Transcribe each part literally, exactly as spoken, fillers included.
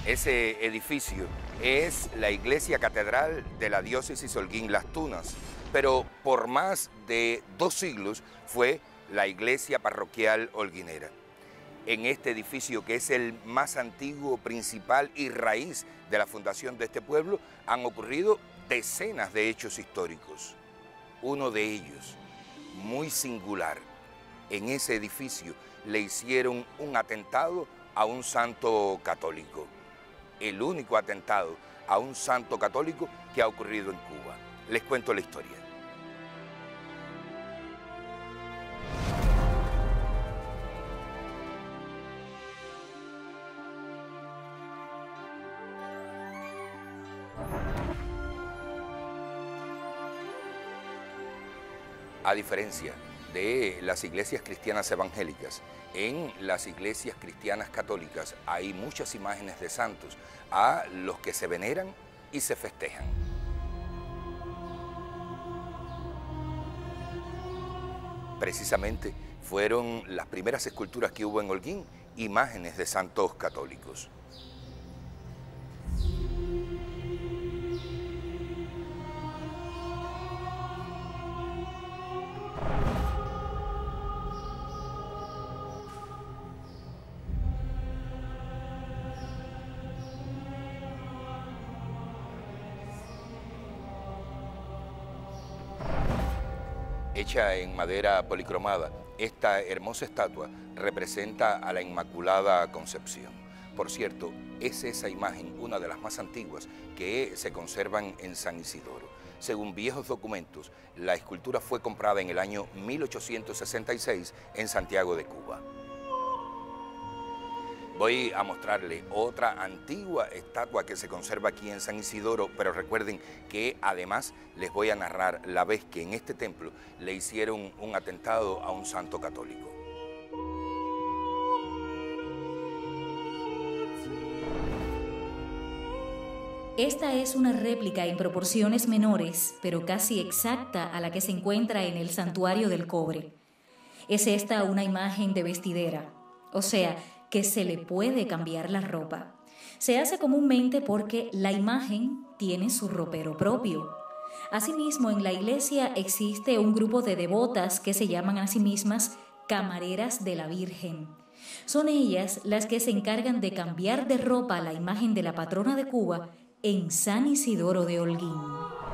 Ese edificio es la iglesia catedral de la diócesis Holguín-Las Tunas, pero por más de dos siglos fue la iglesia parroquial holguinera. En este edificio, que es el más antiguo, principal y raíz de la fundación de este pueblo, han ocurrido decenas de hechos históricos. Uno de ellos, muy singular, en ese edificio le hicieron un atentado a un santo católico. El único atentado a un santo católico que ha ocurrido en Cuba. Les cuento la historia. A diferencia de las iglesias cristianas evangélicas, en las iglesias cristianas católicas hay muchas imágenes de santos a los que se veneran y se festejan. Precisamente fueron las primeras esculturas que hubo en Holguín, imágenes de santos católicos. Hecha en madera policromada, esta hermosa estatua representa a la Inmaculada Concepción. Por cierto, es esa imagen una de las más antiguas que se conservan en San Isidoro. Según viejos documentos, la escultura fue comprada en el año mil ochocientos sesenta y seis en Santiago de Cuba. Voy a mostrarle otra antigua estatua que se conserva aquí en San Isidoro, pero recuerden que además les voy a narrar la vez que en este templo le hicieron un atentado a un santo católico. Esta es una réplica en proporciones menores, pero casi exacta a la que se encuentra en el Santuario del Cobre. Es esta una imagen de vestidera, o sea, que se le puede cambiar la ropa. Se hace comúnmente porque la imagen tiene su ropero propio. Asimismo, en la iglesia existe un grupo de devotas que se llaman a sí mismas camareras de la Virgen. Son ellas las que se encargan de cambiar de ropa a la imagen de la patrona de Cuba en San Isidoro de Holguín.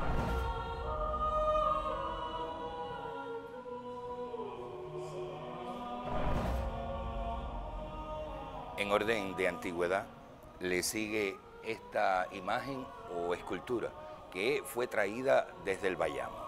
En orden de antigüedad, le sigue esta imagen o escultura que fue traída desde el Bayamo.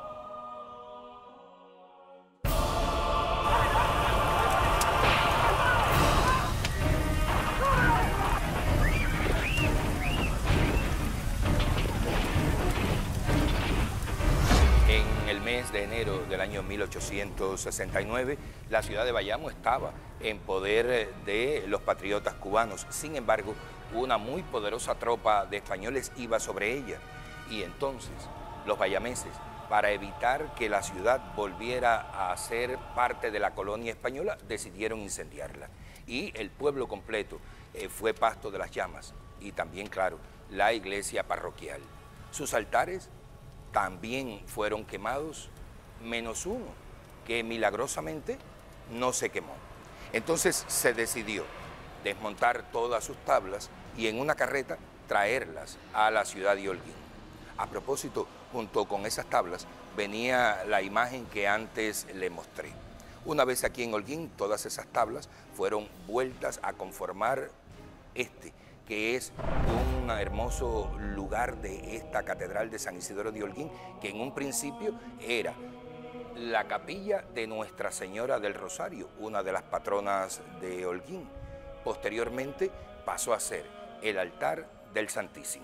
En el mes de enero del año mil ochocientos sesenta y nueve, la ciudad de Bayamo estaba en poder de los patriotas cubanos. Sin embargo, una muy poderosa tropa de españoles iba sobre ella. Y entonces, los bayameses, para evitar que la ciudad volviera a ser parte de la colonia española, decidieron incendiarla. Y el pueblo completo eh, fue pasto de las llamas. Y también, claro, la iglesia parroquial. Sus altares también fueron quemados, menos uno, que milagrosamente no se quemó. Entonces se decidió desmontar todas sus tablas y en una carreta traerlas a la ciudad de Holguín. A propósito, junto con esas tablas venía la imagen que antes le mostré. Una vez aquí en Holguín, todas esas tablas fueron vueltas a conformar este, que es un hermoso lugar de esta catedral de San Isidoro de Holguín, que en un principio era la capilla de Nuestra Señora del Rosario, una de las patronas de Holguín. Posteriormente pasó a ser el altar del Santísimo.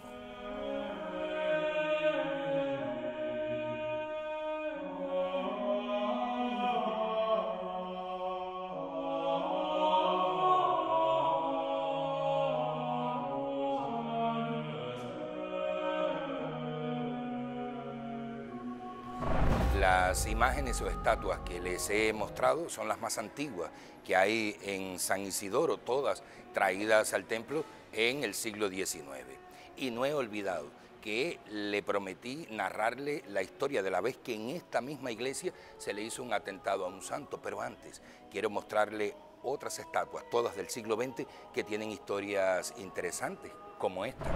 Las imágenes o estatuas que les he mostrado son las más antiguas que hay en San Isidoro, todas traídas al templo en el siglo diecinueve. Y no he olvidado que le prometí narrarle la historia de la vez que en esta misma iglesia se le hizo un atentado a un santo, pero antes quiero mostrarle otras estatuas, todas del siglo veinte, que tienen historias interesantes, como esta.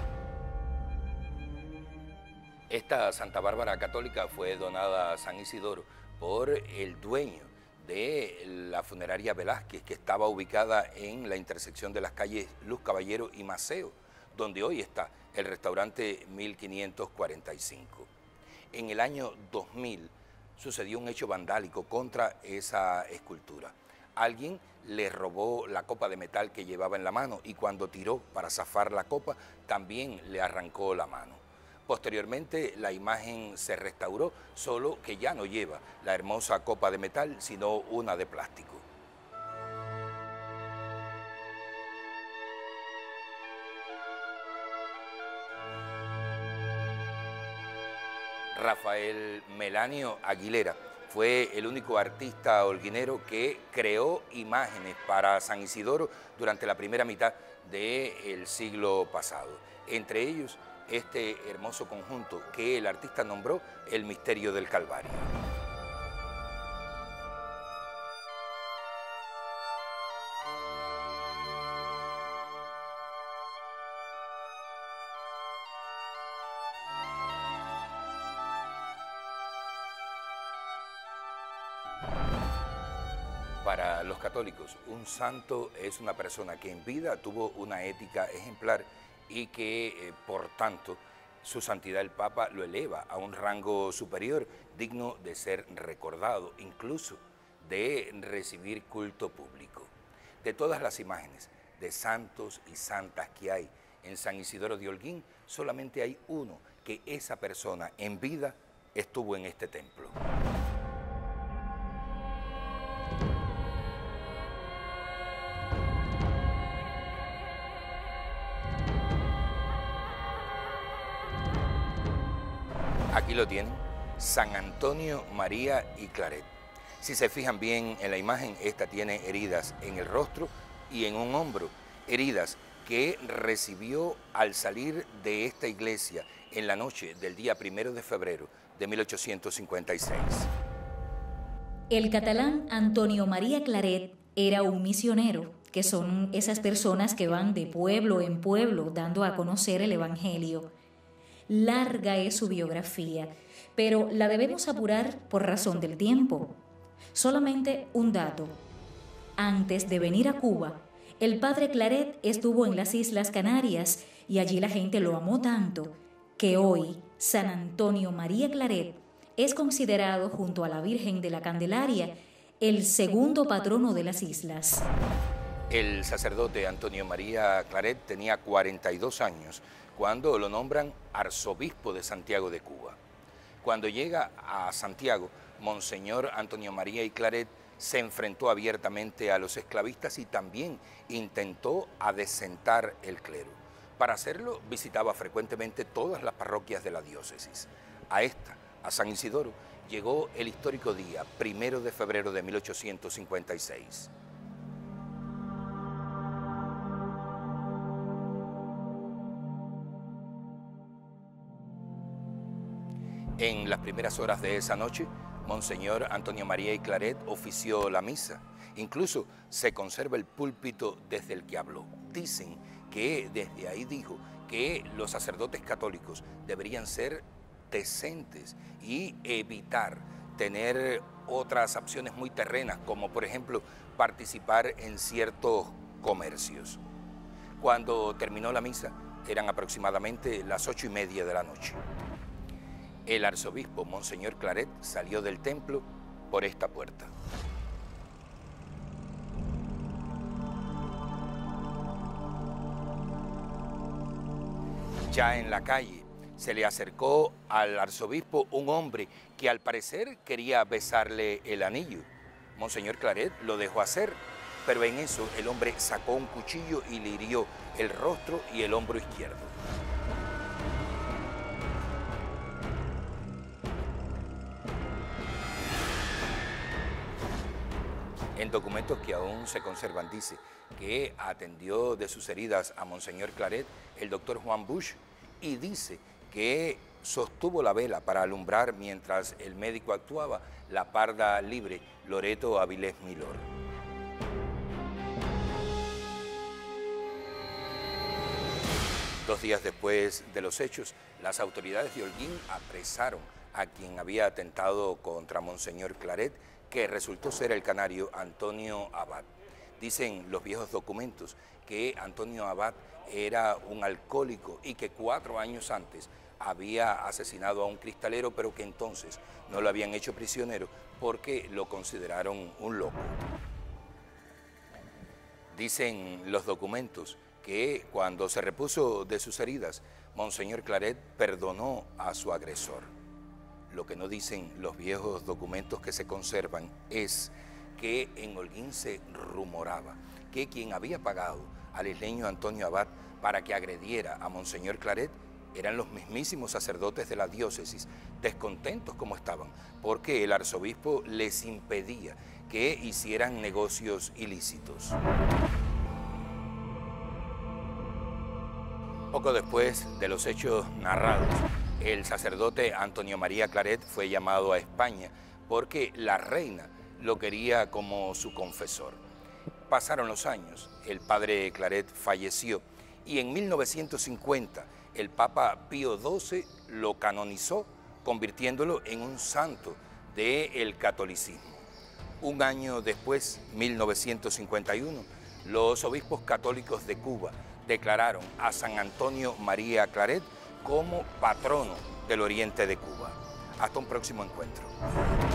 Esta Santa Bárbara católica fue donada a San Isidoro por el dueño de la funeraria Velázquez, que estaba ubicada en la intersección de las calles Luz Caballero y Maceo, donde hoy está el restaurante mil quinientos cuarenta y cinco. En el año dos mil sucedió un hecho vandálico contra esa escultura. Alguien le robó la copa de metal que llevaba en la mano y cuando tiró para zafar la copa también le arrancó la mano. Posteriormente la imagen se restauró, solo que ya no lleva la hermosa copa de metal, sino una de plástico. Rafael Melanio Aguilera fue el único artista holguinero que creó imágenes para San Isidoro durante la primera mitad del siglo pasado. Entre ellos, este hermoso conjunto que el artista nombró El Misterio del Calvario. Para los católicos, un santo es una persona que en vida tuvo una ética ejemplar y que, eh, por tanto, su santidad el Papa lo eleva a un rango superior, digno de ser recordado, incluso de recibir culto público. De todas las imágenes de santos y santas que hay en San Isidoro de Holguín, solamente hay uno que esa persona en vida estuvo en este templo. Aquí lo tienen, San Antonio María y Claret. Si se fijan bien en la imagen, esta tiene heridas en el rostro y en un hombro, heridas que recibió al salir de esta iglesia en la noche del día primero de febrero de mil ochocientos cincuenta y seis. El catalán Antonio María Claret era un misionero, que son esas personas que van de pueblo en pueblo dando a conocer el Evangelio. Larga es su biografía, pero la debemos apurar por razón del tiempo. Solamente un dato. Antes de venir a Cuba, el padre Claret estuvo en las Islas Canarias y allí la gente lo amó tanto que hoy San Antonio María Claret es considerado, junto a la Virgen de la Candelaria, el segundo patrono de las islas. El sacerdote Antonio María Claret tenía cuarenta y dos años cuando lo nombran arzobispo de Santiago de Cuba. Cuando llega a Santiago, Monseñor Antonio María y Claret se enfrentó abiertamente a los esclavistas y también intentó adecentar el clero. Para hacerlo, visitaba frecuentemente todas las parroquias de la diócesis. A esta, a San Isidoro, llegó el histórico día primero de febrero de mil ochocientos cincuenta y seis. En las primeras horas de esa noche, Monseñor Antonio María y Claret ofició la misa. Incluso se conserva el púlpito desde el que habló. Dicen que desde ahí dijo que los sacerdotes católicos deberían ser decentes y evitar tener otras opciones muy terrenas, como por ejemplo participar en ciertos comercios. Cuando terminó la misa, eran aproximadamente las ocho y media de la noche. El arzobispo Monseñor Claret salió del templo por esta puerta. Ya en la calle se le acercó al arzobispo un hombre que al parecer quería besarle el anillo. Monseñor Claret lo dejó hacer, pero en eso el hombre sacó un cuchillo y le hirió el rostro y el hombro izquierdo. En documentos que aún se conservan dice que atendió de sus heridas a Monseñor Claret el doctor Juan Bush y dice que sostuvo la vela para alumbrar mientras el médico actuaba la parda libre Loreto Avilés Milor. Dos días después de los hechos, las autoridades de Holguín apresaron a quien había atentado contra Monseñor Claret, que resultó ser el canario Antonio Abad. Dicen los viejos documentos que Antonio Abad era un alcohólico y que cuatro años antes había asesinado a un cristalero, pero que entonces no lo habían hecho prisionero porque lo consideraron un loco. Dicen los documentos que cuando se repuso de sus heridas, Monseñor Claret perdonó a su agresor. Lo que no dicen los viejos documentos que se conservan es que en Holguín se rumoraba que quien había pagado al isleño Antonio Abad para que agrediera a Monseñor Claret eran los mismísimos sacerdotes de la diócesis, descontentos como estaban, porque el arzobispo les impedía que hicieran negocios ilícitos. Poco después de los hechos narrados, el sacerdote Antonio María Claret fue llamado a España porque la reina lo quería como su confesor. Pasaron los años, el padre Claret falleció y en mil novecientos cincuenta el Papa Pío doce lo canonizó, convirtiéndolo en un santo del catolicismo. Un año después, mil novecientos cincuenta y uno, los obispos católicos de Cuba declararon a San Antonio María Claret como patrono del oriente de Cuba. Hasta un próximo encuentro.